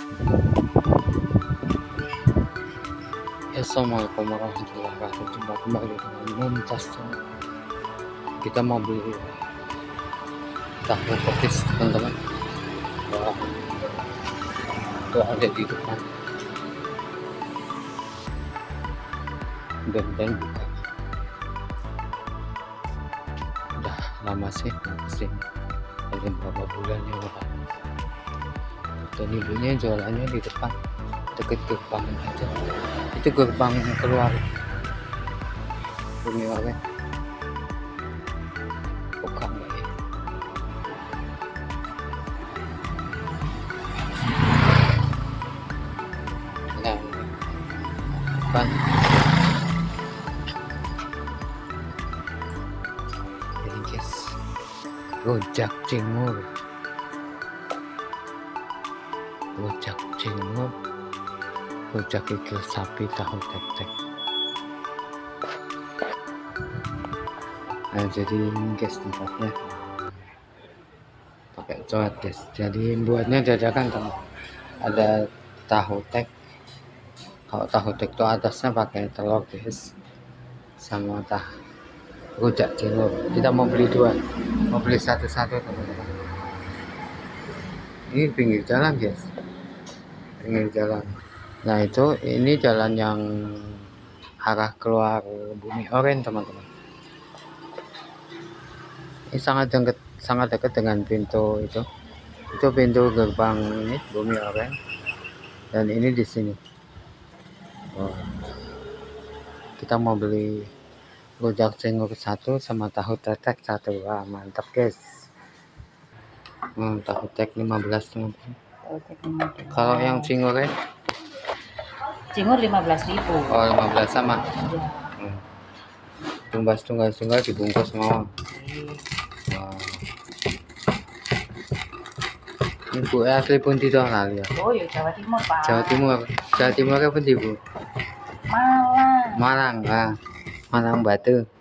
Assalamualaikum warahmatullahi wabarakatuh. Jumpa kembali dengan Mumtaz. Kita mau beli tahu petis, teman-teman. Wah, itu ada di depan dan buka. Udah lama sih kesini, ada beberapa bulan ya udah. Dan ibunya jualannya di depan, deket gerbang aja. Itu gerbang keluar Bumi Oren. Buka nggak ya? Nah, depan. Ini guys, rujak cingur. Rujak cingur, rujak kikil sapi, tahu tek-tek. Nah, jadi ini guys tempatnya pakai coet guys. Jadi buatnya dadakan teman. Ada tahu tek. Kalau tahu tek itu atasnya pakai telur guys, sama rujak cingur. Kita mau beli dua, mau beli satu-satu teman-teman. Ini pinggir jalan guys, pinggir jalan. Nah itu, ini jalan yang arah keluar Bumi Oren teman-teman. Ini sangat dekat dengan pintu itu pintu gerbang ini Bumi Oren. Dan ini di sini. Oh, kita mau beli rujak cingur satu sama tahu tek satu. Wah mantap guys. Tahu tek 15 teman-teman. Kalau yang cingurnya? Cingur 15.000. Oh 15 sama. Ya. Tunggal dibungkus mau. Wow. Ini Bu asli pun tidak lali ya. Oh ya Jawa Timur Pak. Jawa Timur apa pun Bu? Malang. Malang Batu.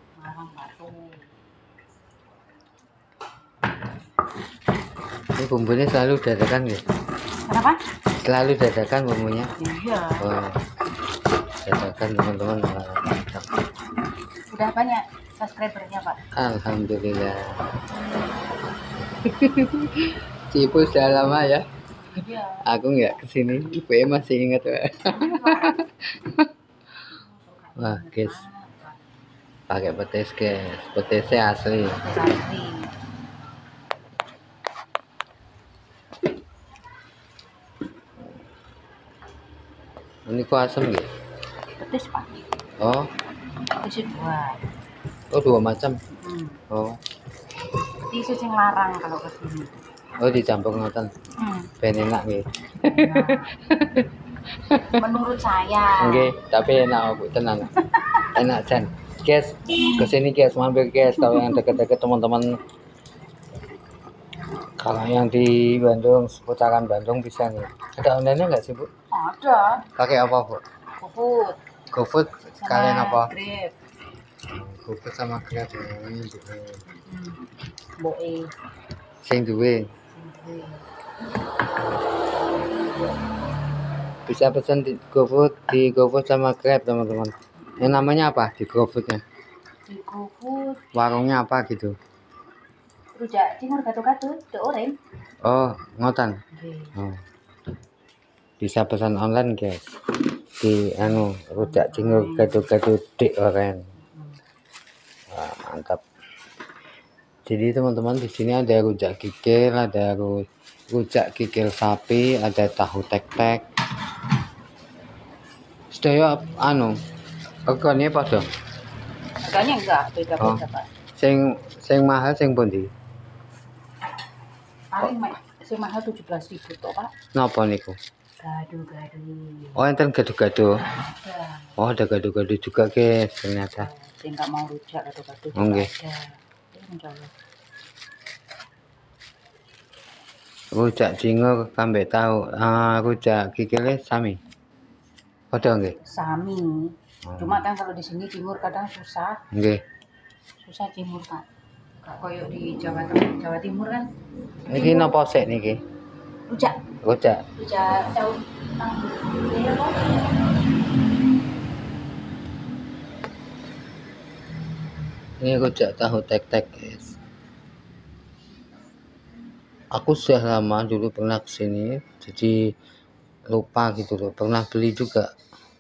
Ini bumbunya selalu dadakan ya? Kenapa? Selalu dadakan bumbunya. Iya. Oh, dadakan teman-teman. Udah banyak subscribernya Pak. Alhamdulillah. Cipu sudah lama ya. Iya. Aku nggak kesini, ibu masih ingat. Wah guys, pakai petis guys, petisnya asli. Ini kok asam gitu? Petis Pak. Oh. Petis dua. Oh dua macam. Oh. Petis sing larang kalau kesini. Oh dicampur ngoten. Ben enak gitu. Menurut saya. Oke, tapi enak Bu, tenang. Enak Jan. Guys, kesini guys, mampir guys. Kalau yang deket-deket teman-teman, kalau yang di Bandung, seputaran Bandung bisa nih. Ada online-nya nggak sih Bu? Ada. Pakai apa Bu? GoFood. GoFood kalian apa? Grab. GoFood sama Grab ini juga. Boe. Sing duwe. Bisa pesan di GoFood sama Grab teman-teman. Yang namanya apa di GoFoodnya? Di GoFood. Warungnya apa gitu? Rujak cingur gado-gado, The Oren. Oh, ngotan. Oh. Bisa pesan online guys. Di rujak cingur gado-gado The Oren. Wah, mantap. Jadi teman-teman di sini ada rujak kikil, ada rujak kikil sapi, ada tahu tek-tek. Sedaya regane padha. Harganya enggak beda-beda Pak. Sing mahal sing pundi? Paling sing mahal 17.000 toh Pak. Napa niku? Gado-gado. Oh enten gado-gado. Ada. Oh ada gado-gado juga guys ternyata. Sing enggak mau rujak gado-gado juga nggih. ada. Rujak cingur kambek tahu. Rujak kikile sami. Padha nggih? Sami. Cuma kan kalau di sini cingur kadang susah. Nggih. Susah cingur Pak. Gak koyo di Jawa Timur kan. Iki napa sik niki? Rujak. Rujak. Rujak tahu. Ini rujak tahu tek-tek, guys. Aku sudah lama dulu pernah kesini, jadi lupa gitu loh. Pernah beli juga.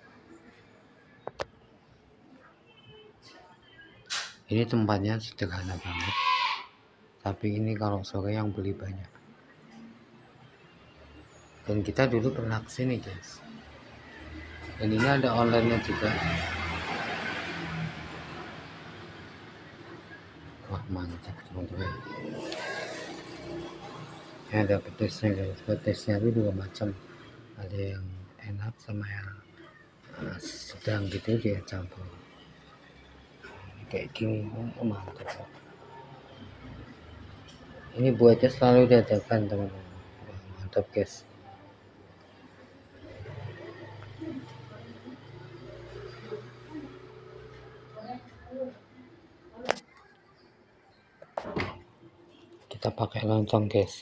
Ini tempatnya sederhana banget. Tapi ini kalau sore yang beli banyak. Dan kita dulu pernah kesini, guys. Dan ini ada online-nya juga. Wah, mantap teman-teman. Ini ada pedesnya, guys. Pedesnya itu dua macam. Ada yang enak sama yang sedang gitu, dia campur. Kayak gini, mantap. Ini buatnya selalu dadakan, teman-teman. Wah, mantap, guys. Kita pakai lontong, guys.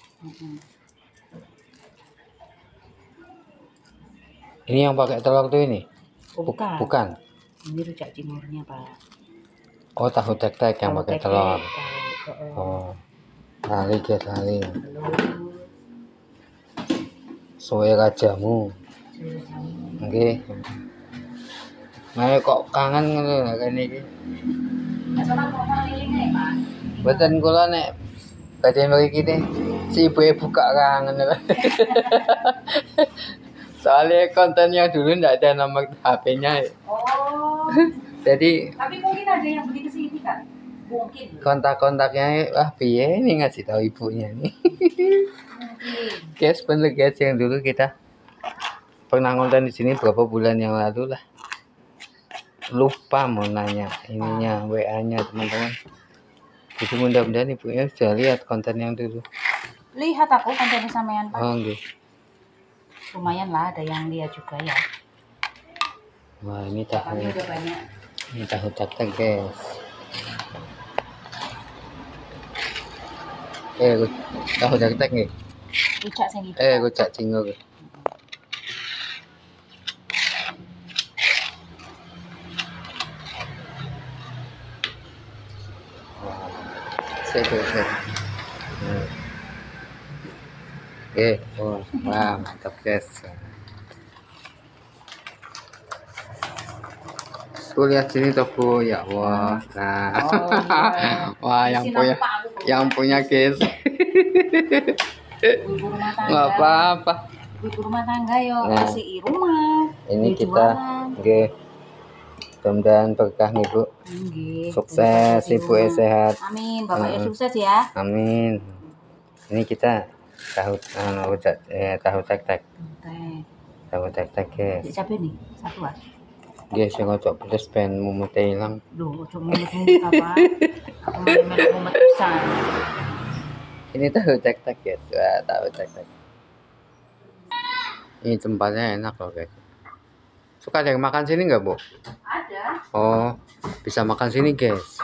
Ini yang pakai telur tuh ini? Oh, bukan. Bukan. Ini rujak cingur-nya, Pak. Oh, tahu tek-tek yang pakai telur. Oh, lali, guys, lali. Soe rajamu. Oke. Nah, kok kangen ngono lho kene iki. Mboten kula nek badhe mriki teh si ibu buka kangen lho. Soalnya konten yang dulu enggak ada nomor HP-nya. Oh. Jadi Tapi mungkin ada yang beli ke sini kan? Mungkin. kontak-kontaknya wah piye nih ngasih tahu ibunya nih. Mungkin. Guys, bener guys, yang dulu kita pernah nonton di sini berapa bulan yang lalu lah. Lupa mau nanya ininya WA-nya teman-teman. Jadi mudah-mudahan ibunya sudah lihat konten yang dulu. Lihat aku kontennya sampean, Pak. Oh, okay. Lumayan lah ada yang lihat juga ya. Wah, ini tahu. Kami udah banyak. Ini tahu tek-tek, guys. Tahu tek-tek nih. Rujak sing iki. Rujak cingur. Saya. Oke, wah mantap guys. Aku lihat sini toko ya Allah. Nah, Oh, iya. wah yang punya guys. Ibu rumah tangga. Nggak apa-apa. Ibu rumah tangga yo Nah, kasih rumah. Ini kita, oke. Mudah-mudahan berkah nih Bu. Sukses Ibu sehat. Amin, Bapaknya sukses ya. Amin. Ini kita tahu tahu tek-tek. Tahu tek-tek guys. Siapa nih? Satu ah. Guys, yang cocok pedes pen mumet hilang. Duh, cocok mumet apa? Aku mumet pisan. Ini tahu tek-tek guys. Wah, tahu tek-tek. Ini tempatnya enak loh guys. Suka ada yang makan sini nggak Bu? Ada. Oh, bisa makan sini guys.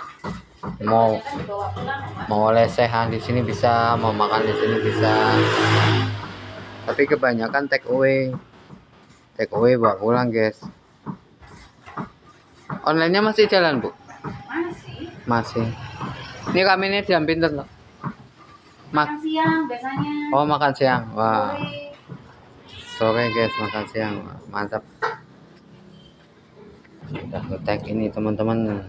Mau lesehan di sini bisa, mau makan di sini bisa. Tapi kebanyakan take away bawa pulang guys. Online-nya masih jalan Bu? Masih. Ini kami ini jam pinter loh. Makan siang biasanya. Oh, makan siang. Wah. Sore guys makan siang. Mantap. Udah ngetek ini teman-teman.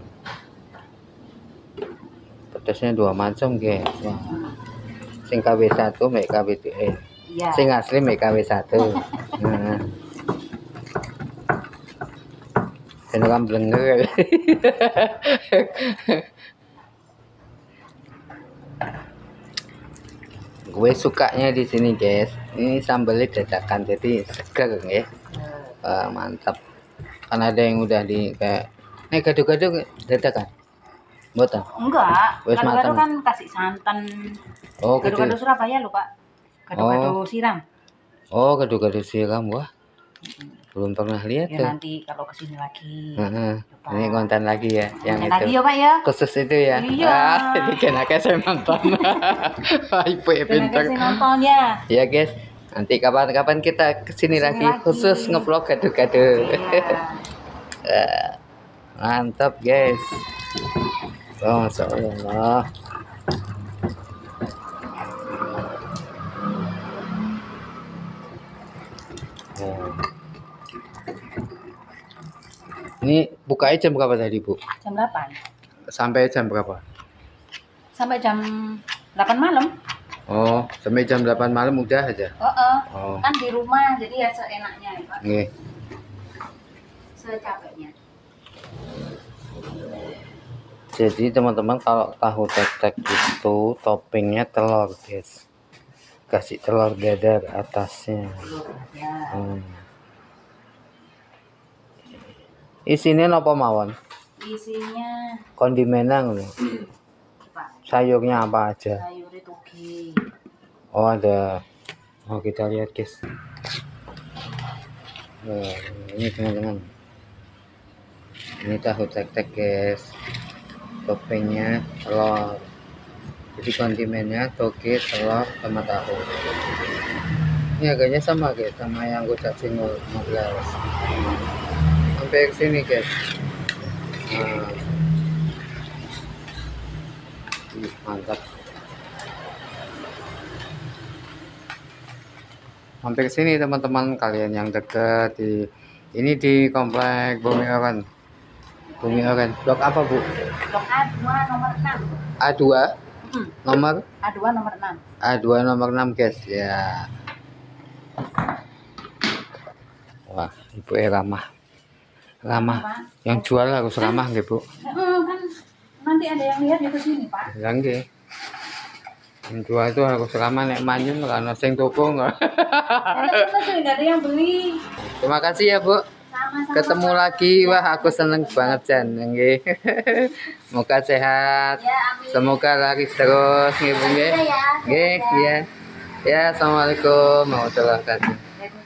Pedasnya dua macam guys. Wah. Sing KW1 mek KW2. Iya. Sing asli mek KW1. Nah. Ini kan blenger. Gue sukanya di sini guys. Ini sambalnya dadakan jadi segar ya. Mantap. Kan ada yang udah di kayak gado-gado dadakan. Mboten? Enggak. Gado-gado kan kasih santan. Oh, gado-gado Surabaya lho, Pak. Gado-gado siram. Oh, gado-gado siram. Wah. Belum pernah lihat ya, tuh. Nanti kalau kesini lagi. Ini konten lagi ya, yang itu. Lagi ya Pak ya. Khusus itu ya. Iya. Jadi kenaknya saya nonton. Ibu ya pintar. Kenaknya saya nonton ya. Iya guys. Nanti kapan-kapan kita kesini lagi, khusus ngevlog gado-gado. Iya. Mantap guys. Oh, Masya Allah. Oh. Ini bukanya jam berapa tadi, Bu? Jam 8. Sampai jam berapa? Sampai jam 8 malam. Oh, sampai jam 8 malam udah aja. Oh. Kan di rumah, jadi ya seenaknya ya, Pak. Nggih. Secapeknya. Jadi teman-teman, kalau tahu tek-tek itu toppingnya telur guys, kasih telur dadar atasnya. Isinya apa mawon? Isinya Kondimennya ngono. Sayurnya apa aja? sayur toge. Oh ada. Oh kita lihat guys. Nah, ini teman-teman. Ini tahu tek-tek guys. Toppingnya telur. Jadi kondimennya toge, telur, sama tahu. Ini harganya sama guys, sama yang rujak cingur 15. Sampai ke sini guys. Nah. Mantap. Hampir sini teman-teman, kalian yang dekat di ini di komplek Bumi Oren. Bumi Oren. Blok apa, Bu? Blok A2 nomor 6. A2. Nomor A2 nomor 6. A2 nomor 6 guys ya. Wah, Ibu ramah. Ramah. Yang jual harus ramah nggih, Bu. Kan nanti ada yang lihat di sini, Pak. Ya nggih. Yang jual itu harus ramah, nek manyun karena sing toko enggak. Enggak ada yang beli. Terima kasih ya, Bu. Sama-sama. Ketemu lagi. Wah, aku seneng banget Jan. Nggih. Semoga sehat. Ya, amin. Semoga laris terus nggih, Bu nggih. Nggih, iya. Ya, assalamualaikum warahmatullahi wabarakatuh.